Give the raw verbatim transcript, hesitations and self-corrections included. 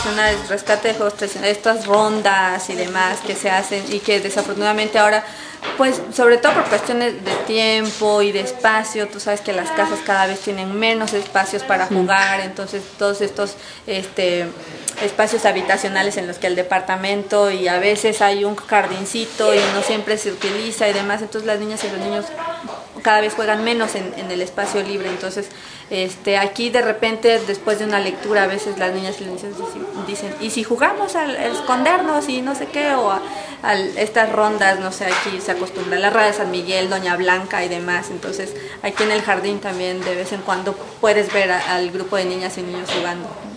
tradicionales, rescate de juegos tradicionales, estas rondas y demás que se hacen y que desafortunadamente ahora, pues sobre todo por cuestiones de tiempo y de espacio, tú sabes que las casas cada vez tienen menos espacios para jugar, entonces todos estos este, espacios habitacionales en los que el departamento y a veces hay un jardincito y no siempre se utiliza y demás, entonces las niñas y los niños cada vez juegan menos en, en el espacio libre, entonces este, aquí de repente después de una lectura a veces las niñas y los niños dicen, ¿y si jugamos al, al escondernos y no sé qué? O a, a estas rondas, no sé, aquí se acostumbra la Rada de San Miguel, Doña Blanca y demás, entonces aquí en el jardín también de vez en cuando puedes ver a, al grupo de niñas y niños jugando.